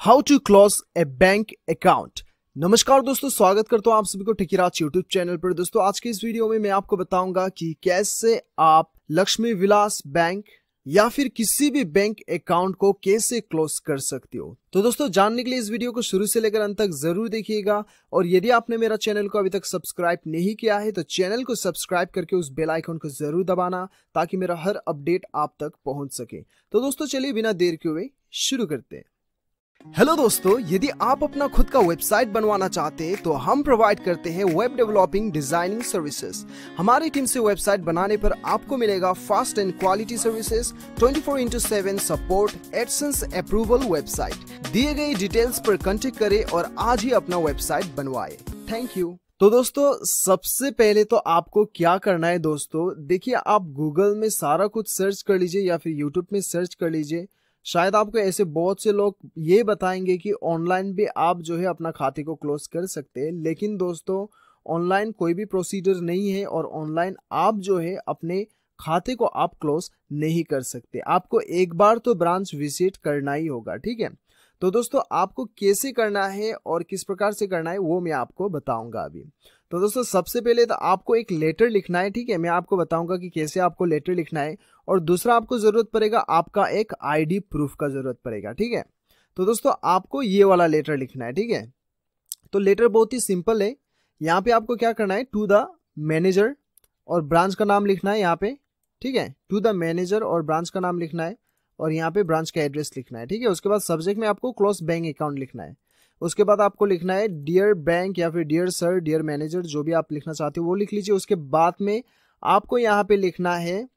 How to close a bank account. नमस्कार दोस्तों, स्वागत करता हूं आप सभी को टेकीराज यूट्यूब चैनल पर। दोस्तों आज की इस वीडियो में मैं आपको बताऊंगा कि कैसे आप लक्ष्मी विलास बैंक या फिर किसी भी बैंक अकाउंट को कैसे क्लोज कर सकते हो। तो दोस्तों जानने के लिए इस वीडियो को शुरू से लेकर अंत तक जरूर देखिएगा। और यदि आपने मेरा चैनल को अभी तक सब्सक्राइब नहीं किया है तो चैनल को सब्सक्राइब करके उस बेल आइकन को जरूर दबाना ताकि मेरा हर अपडेट आप तक पहुंच सके। तो दोस्तों चलिए बिना देर के हुए शुरू करते हैं। हेलो दोस्तों, यदि आप अपना खुद का वेबसाइट बनवाना चाहते हैं तो हम प्रोवाइड करते हैं वेब डेवलपिंग डिजाइनिंग सर्विसेज। हमारी टीम से वेबसाइट बनाने पर आपको मिलेगा fast and quality services, 24/7 support, AdSense approval website. दिए गए डिटेल्स पर कांटेक्ट करें और आज ही अपना वेबसाइट बनवाएं। Thank you. तो दोस्तों सबसे पहले तो आपको क्या करना है दोस्तों, देखिए आप गूगल में सारा कुछ सर्च कर लीजिए या फिर यूट्यूब में सर्च कर लीजिए। शायद आपको ऐसे बहुत से लोग ये बताएंगे कि ऑनलाइन भी आप जो है अपना खाते को क्लोज कर सकते हैं, लेकिन दोस्तों ऑनलाइन कोई भी प्रोसीजर नहीं है और ऑनलाइन आप जो है अपने खाते को आप क्लोज नहीं कर सकते। आपको एक बार तो ब्रांच विजिट करना ही होगा, ठीक है। तो दोस्तों आपको कैसे करना है और किस प्रकार से करना है वो मैं आपको बताऊंगा अभी। तो दोस्तों सबसे पहले तो आपको एक लेटर लिखना है, ठीक है। मैं आपको बताऊंगा कि कैसे आपको लेटर लिखना है। और दूसरा आपको जरूरत पड़ेगा आपका एक आईडी प्रूफ का जरूरत पड़ेगा, ठीक है। तो दोस्तों आपको ये वाला लेटर लिखना है, ठीक है। तो लेटर बहुत ही सिंपल है। यहाँ पे आपको क्या करना है, टू द मैनेजर और ब्रांच का नाम लिखना है यहाँ पे, ठीक है। टू द मैनेजर और ब्रांच का नाम लिखना है और यहाँ पे ब्रांच का एड्रेस लिखना है, ठीक है। उसके बाद सब्जेक्ट में आपको क्लोज बैंक अकाउंट लिखना है। उसके बाद आपको लिखना है डियर बैंक या फिर डियर सर, डियर मैनेजर, जो भी आप लिखना चाहते हो वो लिख लीजिए। उसके बाद में आपको यहाँ पे लिखना है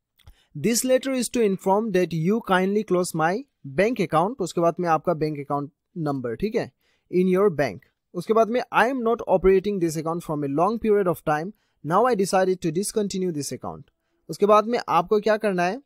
this letter is to inform that you kindly close my bank account. उसके बाद में आपका बैंक अकाउंट नंबर, ठीक है, इन योर बैंक। उसके बाद में I am not operating this account from a long period of time, now I decided to discontinue this account. उसके बाद में आपको क्या करना है,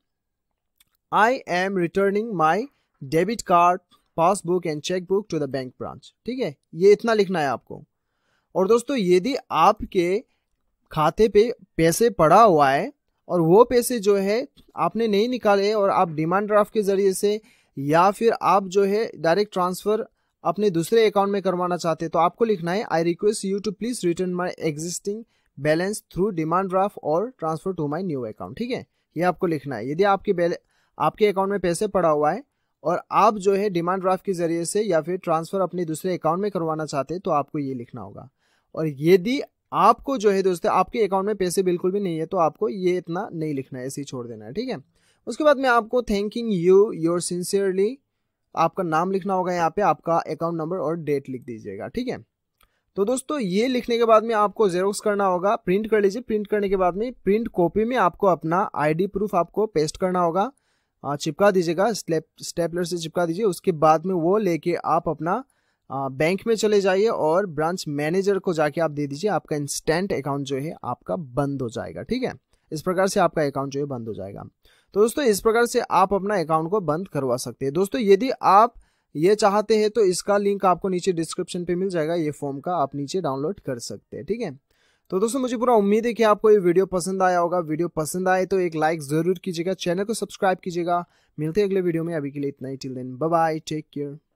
I am returning my debit card, passbook and cheque book to the bank branch, ठीक है। ये इतना लिखना है आपको। और दोस्तों यदि आपके खाते पे पैसे पड़ा हुआ है और वो पैसे जो है आपने नहीं निकाले और आप डिमांड ड्राफ्ट के जरिए से या फिर आप जो है डायरेक्ट ट्रांसफर अपने दूसरे अकाउंट में करवाना चाहते हैं तो आपको लिखना है I request you to please return my existing balance through demand draft और transfer to my new account, ठीक है। ये आपको लिखना है। यदि आपके अकाउंट में पैसे पड़ा हुआ है और आप जो है डिमांड ड्राफ्ट के जरिए से या फिर ट्रांसफर अपने दूसरे अकाउंट में करवाना चाहते हैं तो आपको ये लिखना होगा। और यदि आपको जो है दोस्तों आपके अकाउंट में पैसे बिल्कुल भी नहीं है तो आपको ये इतना नहीं लिखना है, ऐसे ही छोड़ देना है, ठीक है। उसके बाद में आपको थैंकिंग यू योर सिंसियरली आपका नाम लिखना होगा, यहाँ पे आपका अकाउंट नंबर और डेट लिख दीजिएगा, ठीक है। तो दोस्तों ये लिखने के बाद में आपको जेरोक्स करना होगा, प्रिंट कर लीजिए। प्रिंट करने के बाद में प्रिंट कॉपी में आपको अपना आईडी प्रूफ आपको पेस्ट करना होगा, चिपका दीजिएगा, स्टेपलर से चिपका दीजिए। उसके बाद में वो लेके आप अपना बैंक में चले जाइए और ब्रांच मैनेजर को जाके आप दे दीजिए। आपका इंस्टेंट अकाउंट जो है आपका बंद हो जाएगा, ठीक है। इस प्रकार से आपका अकाउंट जो है बंद हो जाएगा। तो दोस्तों इस प्रकार से आप अपना अकाउंट को बंद करवा सकते हैं। दोस्तों यदि आप ये चाहते हैं तो इसका लिंक आपको नीचे डिस्क्रिप्शन पे मिल जाएगा, ये फॉर्म का आप नीचे डाउनलोड कर सकते हैं, ठीक है। तो दोस्तों मुझे पूरा उम्मीद है कि आपको ये वीडियो पसंद आया होगा। वीडियो पसंद आए तो एक लाइक जरूर कीजिएगा, चैनल को सब्सक्राइब कीजिएगा। मिलते हैं अगले वीडियो में, अभी के लिए इतना ही। Till then bye bye, take care.